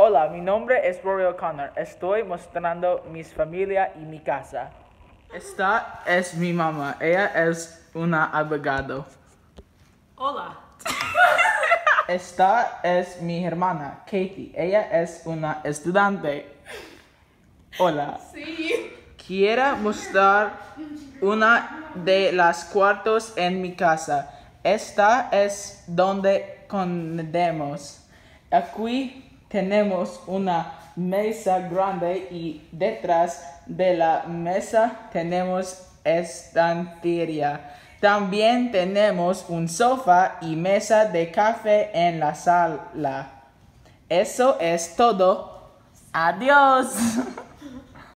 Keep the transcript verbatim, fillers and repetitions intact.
Hola, mi nombre es Rory O'Connor. Estoy mostrando mi familia y mi casa. Esta es mi mamá. Ella es una abogado. Hola. Esta es mi hermana, Katie. Ella es una estudiante. Hola. Sí. Quiero mostrar una de las cuartos en mi casa. Esta es donde comemos. Aquí tenemos una mesa grande y detrás de la mesa tenemos estantería. También tenemos un sofá y mesa de café en la sala. Eso es todo. Adiós.